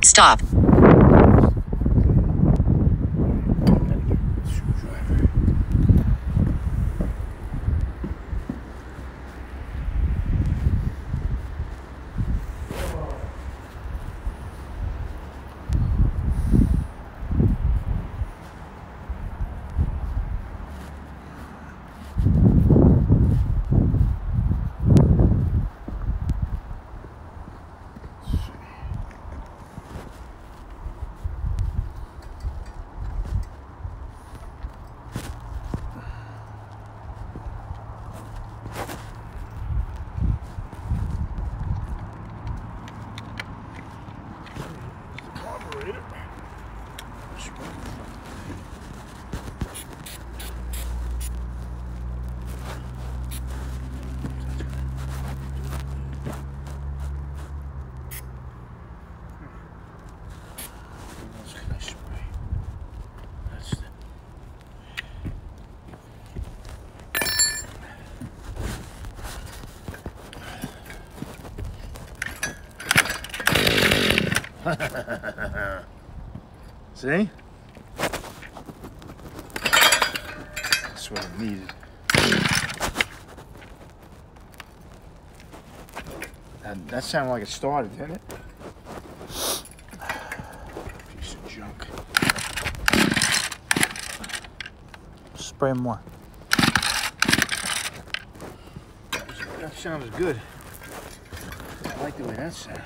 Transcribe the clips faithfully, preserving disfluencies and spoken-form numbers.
Stop. See? That's what I needed. That, that sounded like it started, didn't it? Piece of junk. Spray more. That sounds good. I like the way that sounded.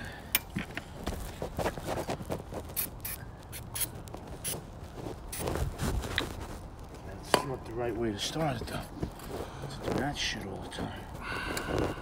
That's not the right way to start it, though. To do that shit all the time.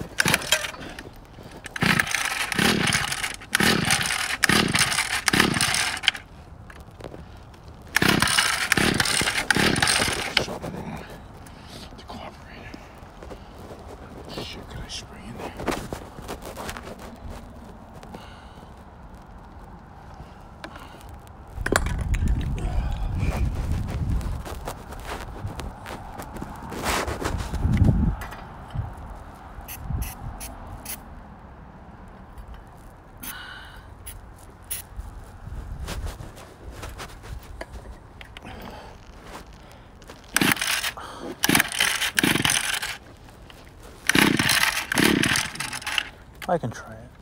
I can try it.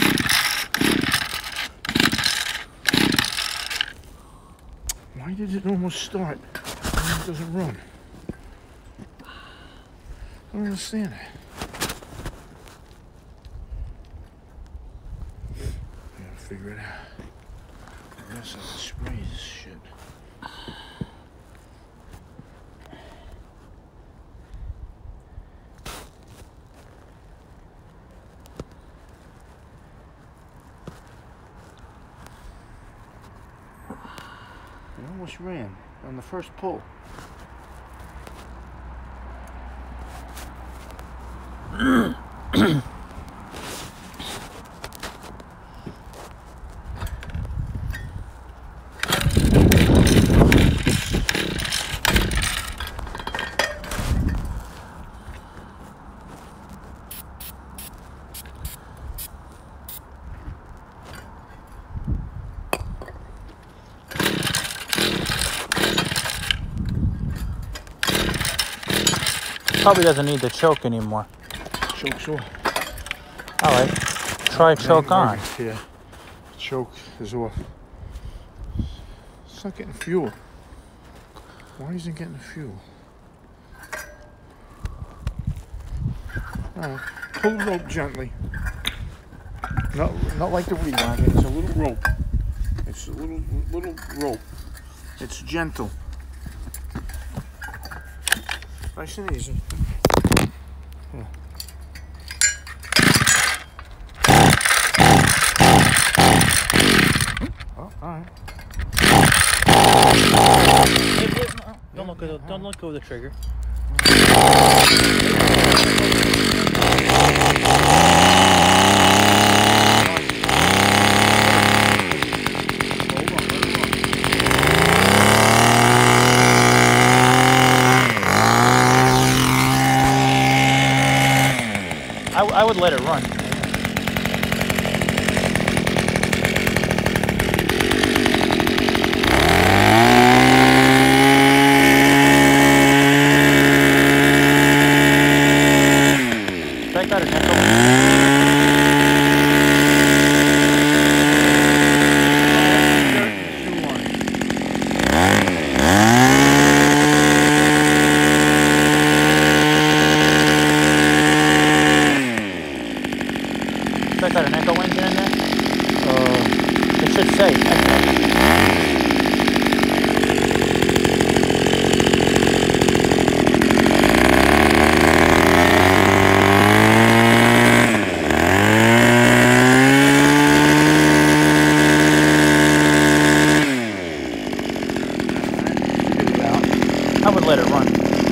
Why did it almost start and it doesn't run? I don't understand it. I gotta figure it out. I guess I can spray this shit. I almost ran on the first pull. Probably doesn't need the choke anymore. Choke's off. Alright. Try choke on. Yeah. Choke is off. It's not getting fuel. Why isn't it getting fuel? Alright. Pull the rope gently. Not not like the weed wagon. It's a little rope. It's a little little rope. It's gentle. Nice and easy. Yeah. Oh, all right. Hey, wait, no, don't look at the, don't look over the trigger. I, I would let it run. should say. I would let it run.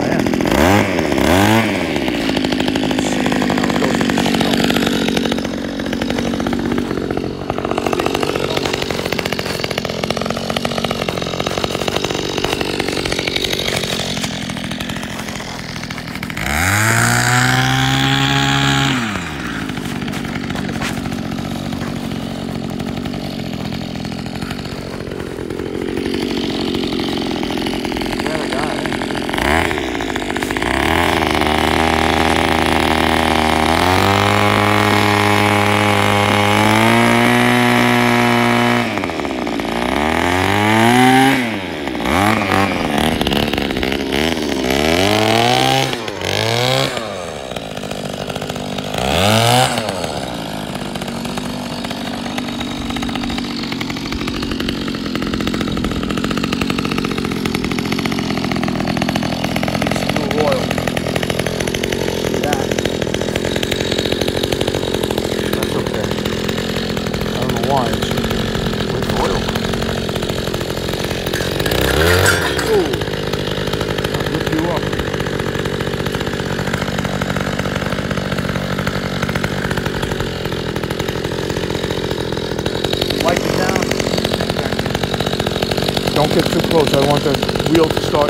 Don't get too close. I want the wheel to start.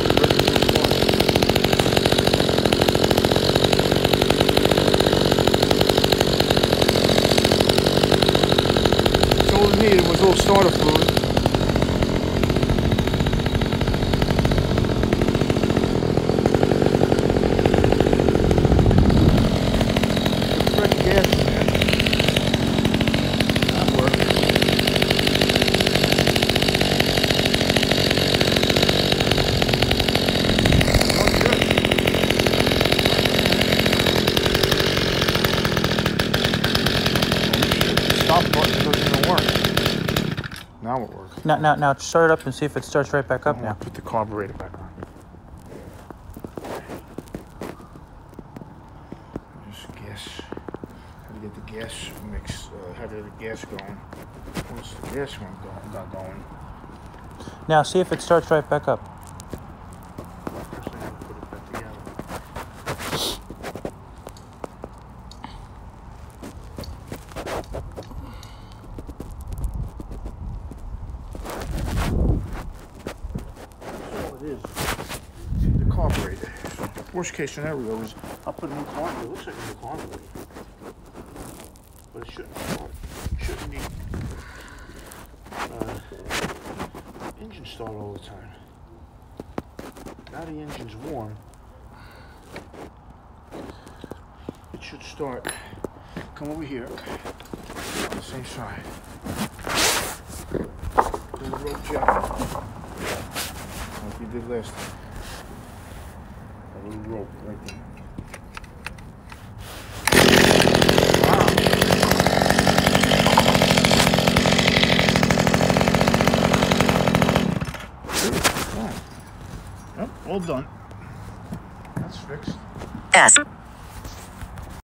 So all it needed was a little starter fluid. Fresh gas in there. That works. Stop button doesn't even work. Now it works. Now, now, now, start it up and see if it starts right back up now. Put the carburetor back on. Just gas. How to get the gas mix? Uh, how to get the gas going? Once the gas one go, got going. Now, see if it starts right back up. First I have to put it back together. Is the carburetor. So worst case scenario is I'll put a new carburetor. It looks like a new carburetor, but it shouldn't start. It shouldn't be uh, engine start all the time. Now the engine's warm. It should start. Come over here on the same side. Little rope job. Like we did last time. A little rope right there. Wow. Yep, all done. That's fixed. S.